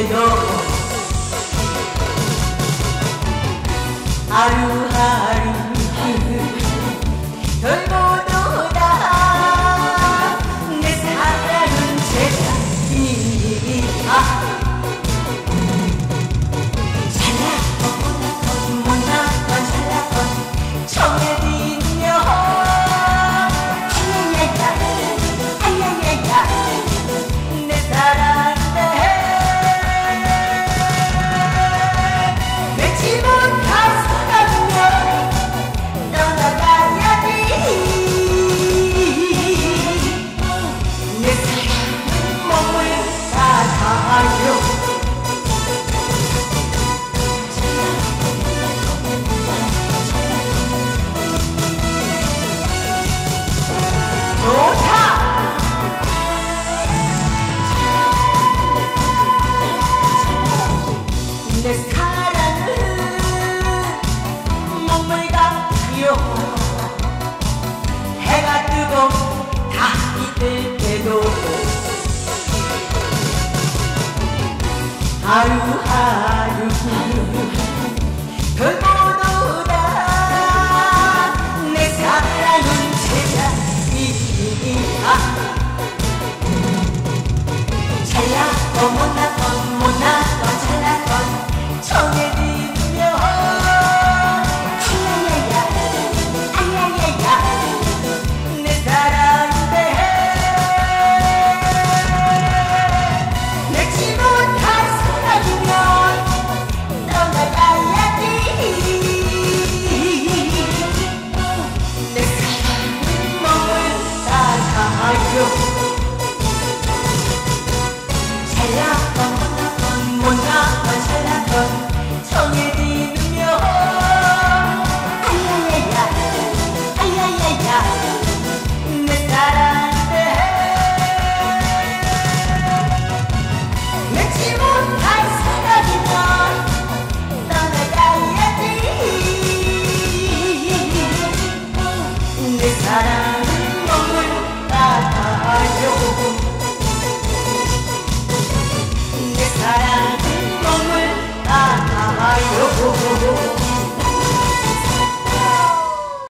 때도 하루하루 돌보도다 내 사랑은 제자리야 잘나고 못나고 잘나고 청해비며 하야야야 내 사랑인데 내 집은 가서가며 떠나가야지 내 사랑은 몸을 사가요 좋다 내 사랑은 몸을 같아요 해가 뜨고 달이 뜰 때도 하루하루 돌보도다 내 사랑은 제자리야 잘나고 못나고